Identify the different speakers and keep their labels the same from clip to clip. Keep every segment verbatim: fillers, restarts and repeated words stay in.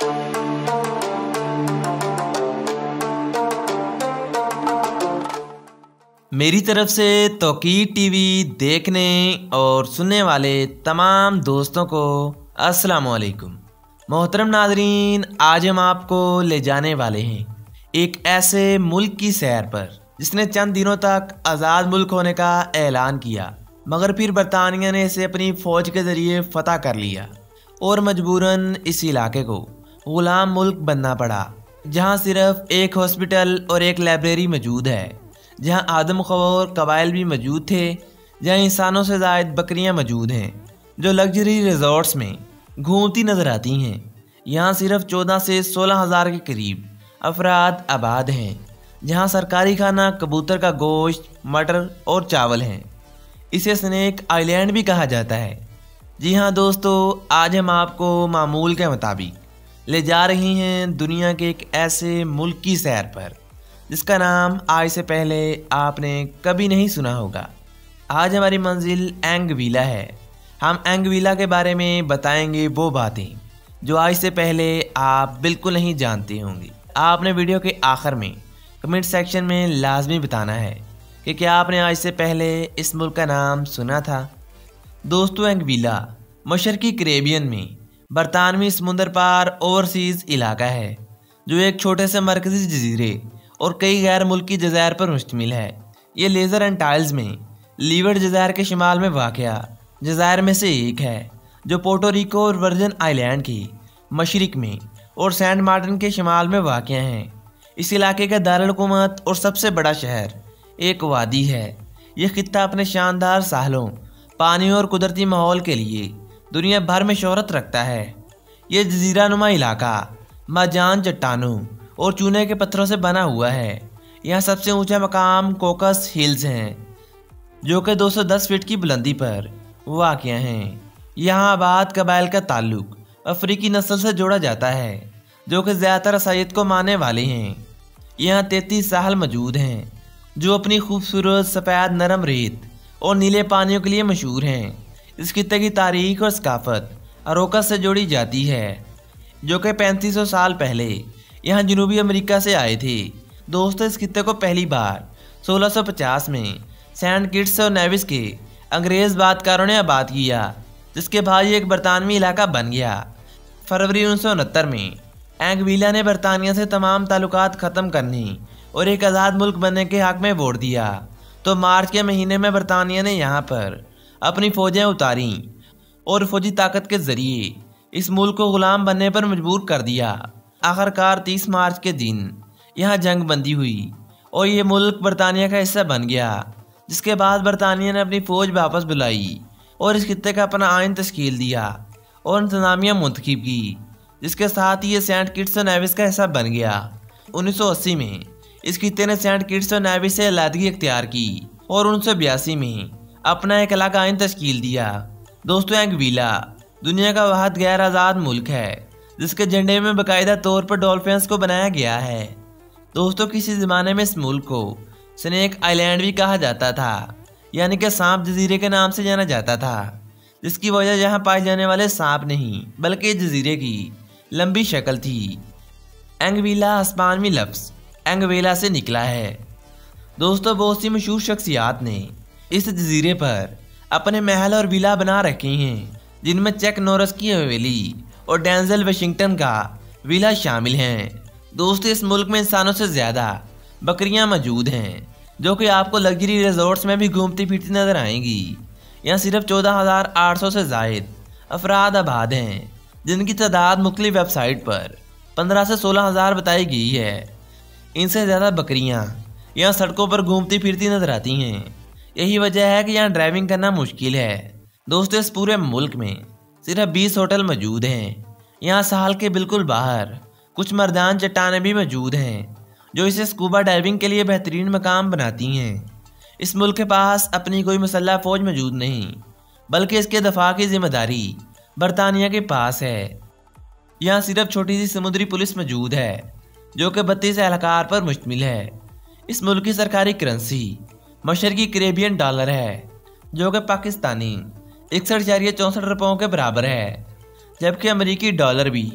Speaker 1: मेरी तरफ से तौकीर टीवी देखने और सुनने वाले तमाम दोस्तों को अस्सलाम वालेकुम। मोहतरम नाज़रीन, आज हम आपको ले जाने वाले हैं एक ऐसे मुल्क की सैर पर जिसने चंद दिनों तक आज़ाद मुल्क होने का ऐलान किया, मगर फिर बरतानिया ने इसे अपनी फ़ौज के ज़रिए फ़तह कर लिया और मजबूरन इस इलाके को ग़ुलाम मुल्क बनना पड़ा, जहाँ सिर्फ एक हॉस्पिटल और एक लाइब्रेरी मौजूद है, जहाँ आदमखोर कबाइल भी मौजूद थे, जहाँ इंसानों से ज़ायद बकरियाँ मौजूद हैं जो लग्जरी रिजॉर्ट्स में घूमती नज़र आती हैं। यहाँ सिर्फ चौदह से सोलह हज़ार के करीब अफराद आबाद हैं, जहाँ सरकारी खाना कबूतर का गोश्त, मटर और चावल हैं। इसे स्नेक आइलैंड भी कहा जाता है। जी हाँ दोस्तों, आज हम आपको मामूल के मुताबिक ले जा रही हैं दुनिया के एक ऐसे मुल्क की सैर पर जिसका नाम आज से पहले आपने कभी नहीं सुना होगा। आज हमारी मंजिल एंगवीला है। हम एंगवीला के बारे में बताएंगे वो बातें जो आज से पहले आप बिल्कुल नहीं जानते होंगे। आपने वीडियो के आखिर में कमेंट सेक्शन में लाजमी बताना है कि क्या आपने आज से पहले इस मुल्क का नाम सुना था। दोस्तों, एंगवीला मशरकी कैरेबियन में बरतानवी समुंदर पार ओवरसीज़ इलाका है जो एक छोटे से मरकजी जजीरे और कई गैर मुल्की जज़ायर पर मुश्तमिल है। ये लेज़र एंड टाइल्स में लीवर्ड जज़ायर के शिमाल में वाक़या जज़ायर में से एक है, जो पोर्टो रिको और वर्जिन आइलैंड के मशरिक में और सेंट मार्टिन के शिमाल में वाक़या हैं। इस इलाके का दारुल-हुकूमत और सबसे बड़ा शहर एक वादी है। यह खित्ता अपने शानदार साहलों, पानी और कुदरती माहौल के लिए दुनिया भर में शोहरत रखता है। यह जजीरा नुमा इलाका मरजान चट्टानों और चूने के पत्थरों से बना हुआ है। यहाँ सबसे ऊंचा मकाम कोकस हिल्स हैं, जो कि दो सौ दस फीट की बुलंदी पर वाक़या हैं। यहाँ आबाद कबाइल का ताल्लुक अफ्रीकी नस्ल से जोड़ा जाता है, जो कि ज़्यादातर असायत को मानने वाले हैं। यहाँ तैंतीस साहल मौजूद हैं, जो अपनी खूबसूरत सफ़ेद नरम रेत और नीले पानियों के लिए मशहूर हैं। इस खित्ते की तारीख और सकाफत अरोकस से जोड़ी जाती है, जो कि पैंतीस सौ साल पहले यहाँ जनूबी अमेरिका से आए थे। दोस्तों, इस खित्ते को पहली बार सोलह सौ पचास में सेंट किट्स और नेविस के अंग्रेज़ बादकारों ने आबाद किया, जिसके बाद ये एक बरतानवी इलाका बन गया। फरवरी उन्नीस सौ उनहत्तर में एंगवीला ने बरतानिया से तमाम ताल्लुकात ख़त्म करने और एक आज़ाद मुल्क बनने के हक़ में वोट दिया, तो मार्च के महीने में बरतानिया ने यहाँ पर अपनी फ़ौजें उतारी और फौजी ताकत के ज़रिए इस मुल्क को ग़ुलाम बनने पर मजबूर कर दिया। आखिरकार तीस मार्च के दिन यहाँ जंग बंदी हुई और ये मुल्क बरतानिया का हिस्सा बन गया, जिसके बाद बरतानिया ने अपनी फ़ौज वापस बुलाई और इस खित्ते का अपना आइन तश्कील दिया और इंतज़ामिया मुंतखब की, जिसके साथ ही ये सेंट किट्स और नेविस का हिस्सा बन गया। उन्नीस सौ अस्सी में इस खित्ते ने सेंट किट्स और नेविस से अलहदगी इख्तियार की और उन्नीस सौ बयासी में अपना एक अलग आइन तश्कील दिया। दोस्तों, एंगवीला दुनिया का वाहिद गैर आज़ाद मुल्क है जिसके झंडे में बाकायदा तौर पर डॉल्फिन्स को बनाया गया है। दोस्तों, किसी ज़माने में इस मुल्क को स्नेक आइलैंड भी कहा जाता था, यानी कि सांप जजीरे के नाम से जाना जाता था, जिसकी वजह यहाँ पाए जाने वाले सांप नहीं बल्कि जजीरे की लंबी शक्ल थी। एंगवीला स्पेनिश लफ्ज़ एंगवेला से निकला है। दोस्तों, बहुत सी मशहूर शख्सियात ने इस जजीरे पर अपने महल और विला बना रखे हैं, जिनमें चक नॉरिस की हवेली और डेंजल वाशिंगटन का विला शामिल हैं। दोस्तों, इस मुल्क में इंसानों से ज़्यादा बकरियां मौजूद हैं, जो कि आपको लग्जरी रिजॉर्ट्स में भी घूमती फिरती नजर आएंगी। यहाँ सिर्फ चौदह हज़ार आठ सौ से ज़ायद अफराद आबाद हैं, जिनकी तादाद मुख्तलिफ वेबसाइट पर पंद्रह से सोलह हज़ार बताई गई है। इनसे ज़्यादा बकरियाँ यहाँ सड़कों पर घूमती फिरती नजर आती हैं। यही वजह है कि यहाँ ड्राइविंग करना मुश्किल है। दोस्तों, इस पूरे मुल्क में सिर्फ बीस होटल मौजूद हैं। यहाँ साल के बिल्कुल बाहर कुछ मर्दान चट्टानें भी मौजूद हैं, जो इसे स्कूबा डाइविंग के लिए बेहतरीन मकाम बनाती हैं। इस मुल्क के पास अपनी कोई मुसल्लह फ़ौज मौजूद नहीं, बल्कि इसके दफा की जिम्मेदारी बरतानिया के पास है। यहाँ सिर्फ छोटी सी समुद्री पुलिस मौजूद है, जो कि बत्तीस एहलकार पर मुश्तमिल है। इस मुल्क की सरकारी करेंसी मशरकी कैरेबियन डॉलर है, जो कि पाकिस्तानी इकसठ इशारिया चौंसठ रुपयों के बराबर है, जबकि अमरीकी डॉलर भी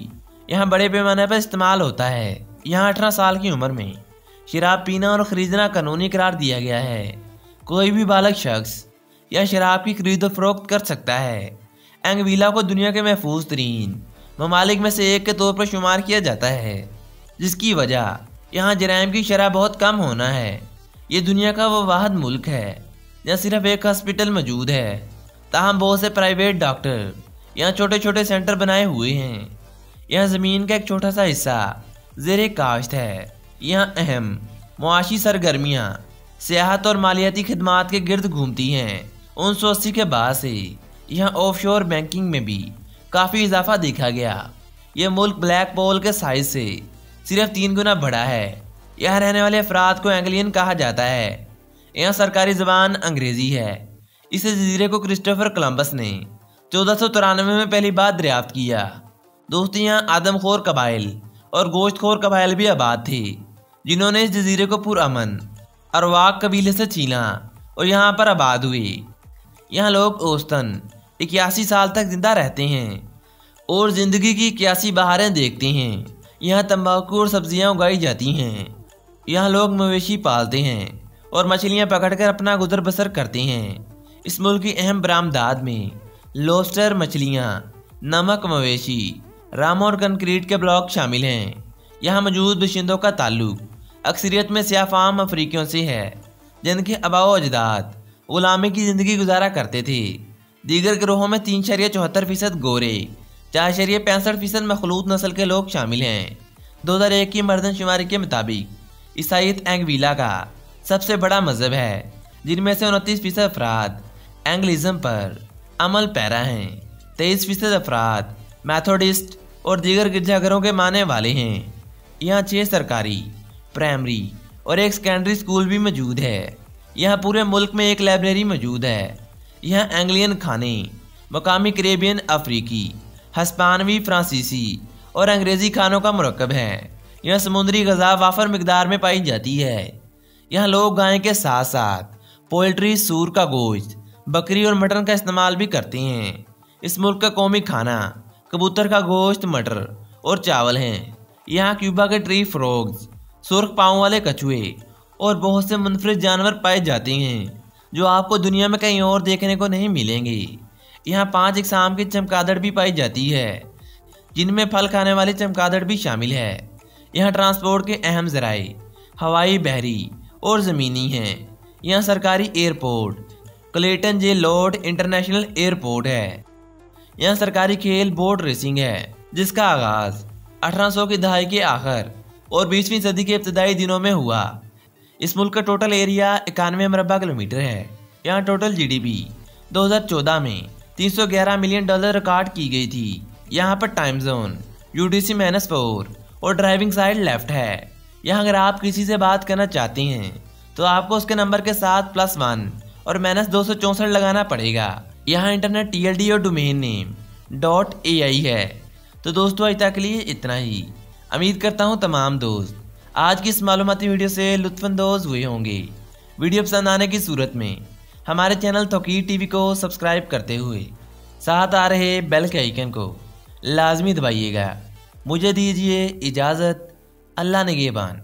Speaker 1: यहाँ बड़े पैमाने पर इस्तेमाल होता है। यहाँ अठारह साल की उम्र में शराब पीना और खरीदना कानूनी करार दिया गया है। कोई भी बालग शख्स यह शराब की खरीद और फरोख्त कर सकता है। एंगवीला को दुनिया के महफूज तरीन ममालिक में से एक के तौर पर शुमार किया जाता है, जिसकी वजह यहाँ जराइम की शरह बहुत कम होना है। ये दुनिया का वो वाहिद मुल्क है जहाँ सिर्फ एक हॉस्पिटल मौजूद है, ताहम बहुत से प्राइवेट डॉक्टर यहाँ छोटे छोटे सेंटर बनाए हुए हैं। यहाँ ज़मीन का एक छोटा सा हिस्सा ज़ेरे काश्त है। यहाँ अहम मुआशी सरगर्मियाँ सियाहत और मालियाती खदमात के गिर्द घूमती हैं। उन्नीस सौ अस्सी के बाद से यहाँ ऑफशोर बैंकिंग में भी काफ़ी इजाफा देखा गया। यह मुल्क ब्लैक पोल के साइज से सिर्फ तीन गुना बड़ा है। यहाँ रहने वाले अफराद को एंग्लियन कहा जाता है। यहाँ सरकारी ज़बान अंग्रेज़ी है। इस जजीरे को क्रिस्टोफर कोलंबस ने चौदह सौ तिरानवे में पहली बार दरियाफ्त किया। दोस्तों, यहाँ आदमखोर कबाइल और गोश्तखोर कबाइल भी आबाद थे, जिन्होंने इस जजीरे को पुरअमन अरवाक कबीले से छीना और यहाँ पर आबाद हुए। यहाँ लोग औसतन इक्यासी साल तक जिंदा रहते हैं और ज़िंदगी की इक्यासी बहारें देखते हैं। यहाँ तंबाकू और सब्जियाँ उगाई जाती हैं। यहाँ लोग मवेशी पालते हैं और मछलियाँ पकड़कर अपना गुजर बसर करते हैं। इस मुल्क की अहम बरामदात में लॉबस्टर मछलियाँ, नमक, मवेशी, राम और कंक्रीट के ब्लॉक शामिल हैं। यहाँ मौजूद बाशिंदों का ताल्लुक अक्सरियत में सियाफाम अफ्रीकियों से है, जिनके आबाओ अजदाद गुलामी की ज़िंदगी गुजारा करते थे। दीगर गिरोहों में तीन शरिया चौहत्तर फीसद गोरे, चार शरिया पैंसठ फीसद मखलूत नस्ल के लोग शामिल हैं। दो हज़ार एक की मर्दनशुमारी के मुताबिक ईसाईयत एंगवीला का सबसे बड़ा मजहब है, जिनमें से उनतीस फीसद अफराद एंग्लिज्म पर अमल पैरा हैं। तेईस फीसद अफराद मैथोडिस्ट और दीगर गिरजाघरों के मानने वाले हैं। यहाँ छः सरकारी, प्राइमरी और एक सेकेंडरी स्कूल भी मौजूद है। यहाँ पूरे मुल्क में एक लाइब्रेरी मौजूद है। यहाँ एंग्लियन खाने मकामी करेबियन, अफ्रीकी, हस्पानवी, फ्रांसीसी और अंग्रेज़ी खानों का मुरक्कब है। यहाँ समुद्री ग़ज़ा वाफर मिकदार में पाई जाती है। यहाँ लोग गाय के साथ साथ पोल्ट्री, सूर का गोश्त, बकरी और मटन का इस्तेमाल भी करते हैं। इस मुल्क का कौमी खाना कबूतर का गोश्त, मटर और चावल हैं। यहाँ क्यूबा के ट्री फ्रॉग्स, सुर्ख पाँव वाले कछुए और बहुत से मुनफरिद जानवर पाए जाते हैं, जो आपको दुनिया में कहीं और देखने को नहीं मिलेंगे। यहाँ पांच इकसाम की चमगादड़ भी पाई जाती है, जिनमें फल खाने वाली चमगादड़ भी शामिल है। यहाँ ट्रांसपोर्ट के अहम ज़राए हवाई, बहरी और ज़मीनी हैं। यहाँ सरकारी airport Clayton J Lloyd international airport है। यहाँ सरकारी खेल बोट रेसिंग है, जिसका आगाज़ अठारह सौ की दहाई के आखिर और बीसवीं सदी के इब्तदाई दिनों में हुआ। इस मुल्क का टोटल एरिया इक्यानवे मरबा किलोमीटर है। यहाँ टोटल जीडीपी दो हज़ार चौदह में तीन सौ ग्यारह मिलियन डॉलर रिकॉर्ड की गई थी। यहाँ पर time zone UTC minus four और ड्राइविंग साइड लेफ्ट है। यहाँ अगर आप किसी से बात करना चाहते हैं तो आपको उसके नंबर के साथ प्लस वन और माइनस दो सौ चौंसठ लगाना पड़ेगा। यहाँ इंटरनेट टीएलडी और domain name dot A I है। तो दोस्तों, आज तक के लिए इतना ही। उम्मीद करता हूँ तमाम दोस्त आज की इस मालूमाती वीडियो से लुत्फानंदोज़ हुए होंगे। वीडियो पसंद आने की सूरत में हमारे चैनल तौकीर टीवी को सब्सक्राइब करते हुए साथ आ रहे बेल के आइकन को लाजमी दबाइएगा। मुझे दीजिए इजाज़त। अल्लाह निगहबान।